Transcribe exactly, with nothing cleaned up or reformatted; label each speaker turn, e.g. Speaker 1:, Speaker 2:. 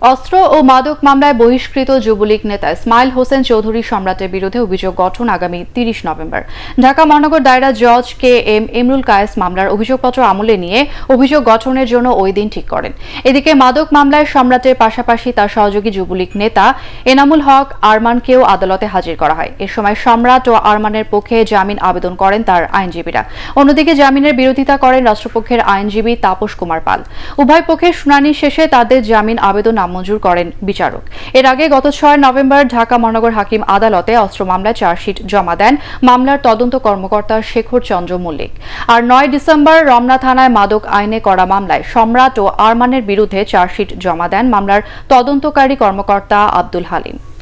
Speaker 1: অস্ত্র ও মাদক মামলায় বহিষ্কৃত যুবলীগ নেতা ইসমাইল হোসেন চৌধুরী সম্রাটের বিরুদ্ধে অভিযোগ গঠন আগামী তিরিশ নভেম্বর। ঢাকা মহানগর দায়রা জজ কে এম ইমরুল কায়েস মামলার অভিযোগপত্র আমলে নিয়ে অভিযোগ গঠনের জন্য ওই দিন ঠিক করেন। এদিকে মাদক মামলায় সম্রাটের পাশাপাশি তার সহযোগী যুবলীগ নেতা এনামুল হক আরমানকেও আদালতে হাজির করা হয়। এ সময় সম্রাট ও আরমানের পক্ষে জামিন আবেদন করেন তার আইনজীবীরা। অন্যদিকে জামিনের বিরোধিতা করেন রাষ্ট্রপক্ষের আইনজীবী তাপস কুমার পাল। উভয় পক্ষের শুনানি শেষে তাদের জামিন আবেদন নামঞ্জুর করেন বিচারক। এর আগে গত ছয় নভেম্বর ঢাকা মহানগর হাকিম আদালতে অস্ত্র মামলায় চার্জশিট জমা দেন মামলার তদন্ত কর্মকর্তা শেখর চন্দ্র মল্লিক। আর নয় ডিসেম্বর রমনা থানায় মাদক আইনে করা মামলায় সম্রাট ও আরমানের বিরুদ্ধে চার্জশিট জমা দেন মামলার তদন্তকারী কর্মকর্তা আব্দুল হালিম।